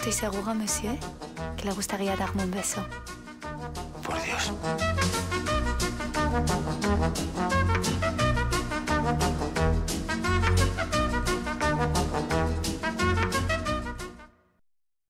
Estoy segura, monsieur, que le gustaría darme un beso. Por Dios.